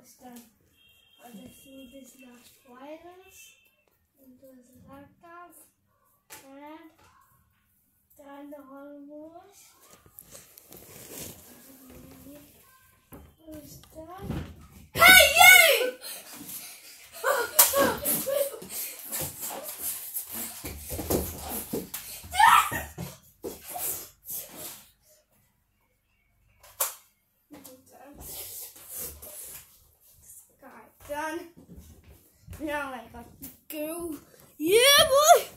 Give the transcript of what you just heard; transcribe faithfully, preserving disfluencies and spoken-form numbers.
almost done. I just need this last wires into his laptop and done almost. Almost done. Hey you! Done. Now I got to go. Yeah, boy.